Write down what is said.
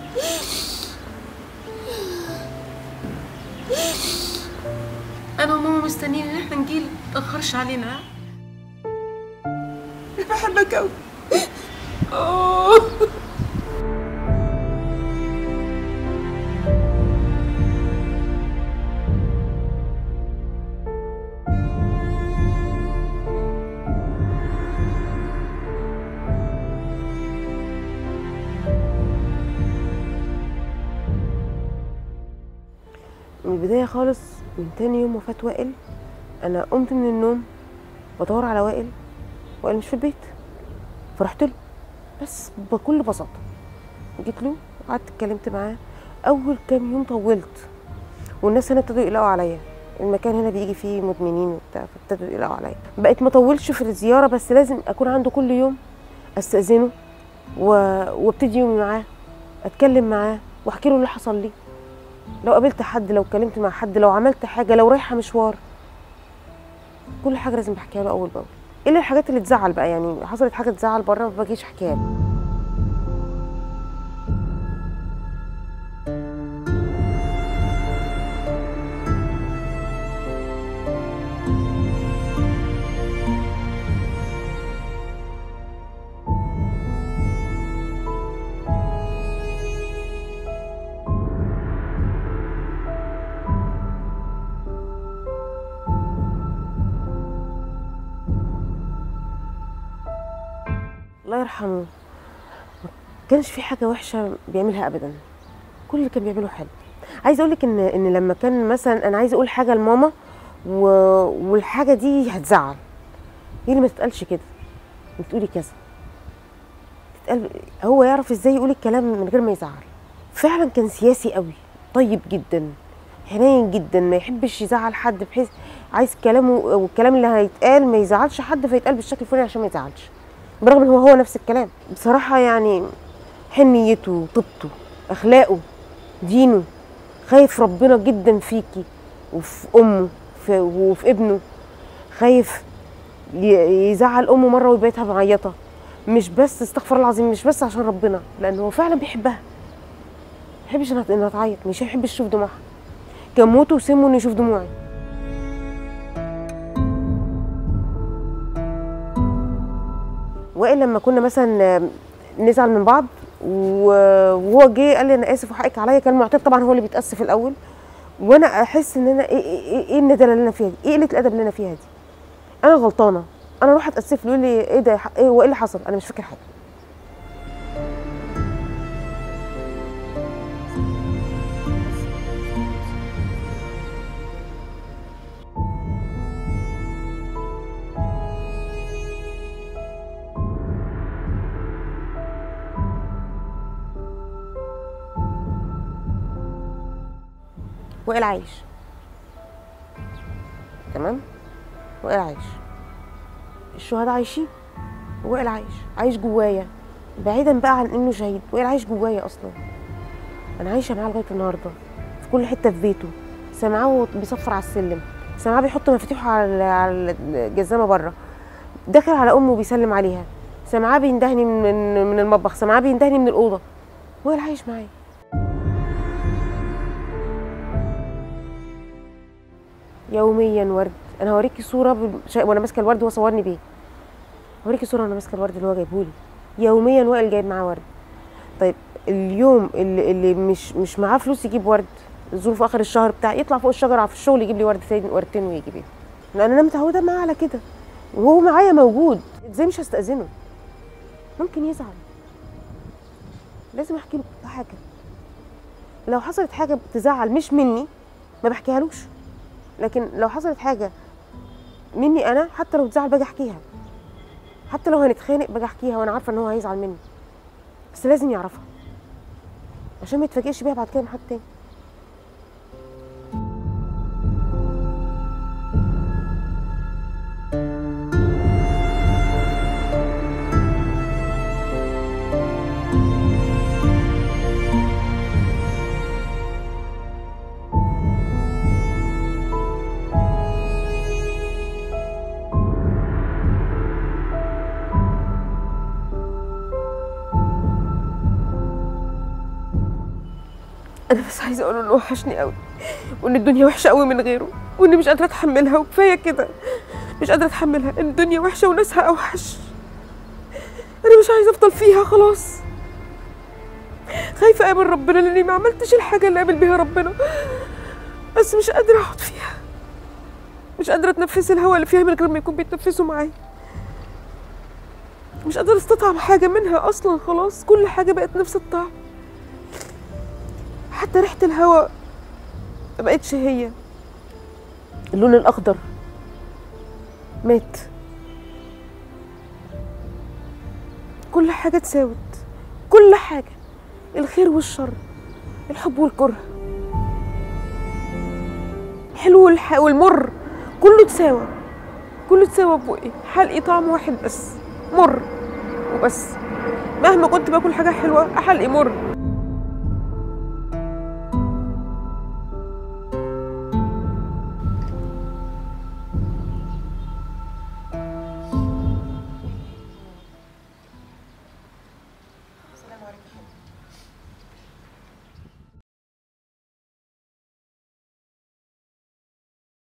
انا وماما مستنيين ان احنا نجيلك، متأخرش علينا. بحبك قوي. من البداية خالص، من تاني يوم وفاة وائل، أنا قمت من النوم بدور على وائل مش في البيت، فرحت له بس بكل بساطة. جيت له قعدت اتكلمت معاه. أول كام يوم طولت، والناس هنا ابتدوا يقلقوا عليا، المكان هنا بيجي فيه مدمنين وبتاع، فابتدوا يقلقوا عليا. بقيت ما اطولش في الزيارة، بس لازم أكون عنده كل يوم، أستأذنه وابتدي يومي معاه، أتكلم معاه وأحكي له اللي حصل لي. لو قابلت حد، لو اتكلمت مع حد، لو عملت حاجه، لو رايحه مشوار، كل حاجه لازم بحكيها له اول باول، الا الحاجات اللي تزعل بقى. يعني حصلت حاجه تزعل بره ما باجيش احكيها له. الله يرحمه، ما كانش في حاجه وحشه بيعملها ابدا، كل اللي كان بيعمله حلو. عايزه اقول لك ان لما كان مثلا انا عايزه اقول حاجه لماما والحاجه دي هتزعل، هي اللي ما تتقالش كده، بتقولي كذا، تتقال. هو يعرف ازاي يقول الكلام من غير ما يزعل. فعلا كان سياسي قوي، طيب جدا، حنين جدا، ما يحبش يزعل حد، بحيث عايز كلامه والكلام اللي هيتقال ما يزعلش حد، فيتقال بالشكل الفلاني عشان ما يزعلش، برغم ان هو نفس الكلام. بصراحه يعني حنيته، طيبته، اخلاقه، دينه، خايف ربنا جدا فيكي وفي امه وفي ابنه، خايف يزعل امه مره ويبيتها معيطه، مش بس استغفر الله العظيم، مش بس عشان ربنا، لان هو فعلا بيحبها، ما بيحبش انها تعيط، مش بيحبش يشوف دموعها. كان موته وسمه انه يشوف دموعي. وائل لما كنا مثلا نزعل من بعض وهو جه قال لي انا اسف وحقك عليا، كان معتاد طبعا، هو اللي بيتاسف الاول، وانا احس ان انا ايه الندله اللي انا فيها دي، ايه قله الادب اللي انا فيها دي، انا غلطانه، انا اروح اتاسف له، يقول لي ايه ده، ايه هو ايه اللي حصل، انا مش فاكر حاجه. وائل عايش، تمام، وائل عايش، الشهداء عايشين، وائل عايش جوايا، بعيدا بقى عن انه شهيد، وائل عايش جوايا اصلا. انا عايشه معاه لغايه النهارده، في كل حته في بيته، سامعاه وهو بيصفر على السلم، سامعاه بيحط مفاتيحه على الجزامه بره، داخل على امه بيسلم عليها، سامعاه بيندهني من المطبخ، سامعاه بيندهني من الاوضه، وائل عايش معايا. يوميا ورد. انا هوريكي صوره وانا ماسكه الورد، هو صورني بيه، هوريكي صوره وانا ماسكه الورد اللي هو جايبه لي. يوميا وائل جايب معاه ورد. طيب اليوم اللي مش معاه فلوس يجيب ورد، ظروف اخر الشهر بتاع، يطلع فوق الشجره في الشغل يجيب لي ورد ثاني، وردتين ويجي بيه، لان انا متعوده معاه على كده، وهو معايا موجود، ازاي مش هستأذنه؟ ممكن يزعل، لازم احكي له كل حاجه. لو حصلت حاجه تزعل مش مني ما بحكيهالوش، لكن لو حصلت حاجه مني انا، حتى لو تزعل باجي احكيها، حتى لو هنتخانق باجي احكيها وانا عارفه ان هو هيزعل مني، بس لازم يعرفها عشان ما يتفاجئش بيها بعد كده مع حد تاني. انا بس عايزه اقول انه وحشني قوي، وان الدنيا وحشه قوي من غيره، واني مش قادره اتحملها، وكفايه كده. مش قادره اتحملها، ان الدنيا وحشه وناسها اوحش. انا مش عايزه افضل فيها خلاص. خايفه اقابل ربنا لاني ما عملتش الحاجه اللي قابل بيها ربنا، بس مش قادره اقعد فيها. مش قادره اتنفس الهواء اللي فيها من غير ما يكون بيتنفسوا معايا. مش قادره استطعم حاجه منها اصلا، خلاص كل حاجه بقت نفس الطعم. حتى ريحه الهواء ما بقتش هي. اللون الاخضر مات. كل حاجه اتساوت، كل حاجه، الخير والشر، الحب والكره، الحلو والمر، كله اتساوى. كله اتساوى ببقي. حلقي طعم واحد بس، مر وبس. مهما كنت باكل حاجه حلوه حلقي مر.